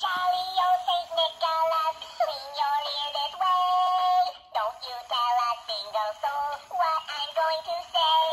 Jolly old Saint Nicholas, swing your ear this way. Don't you tell a single soul what I'm going to say.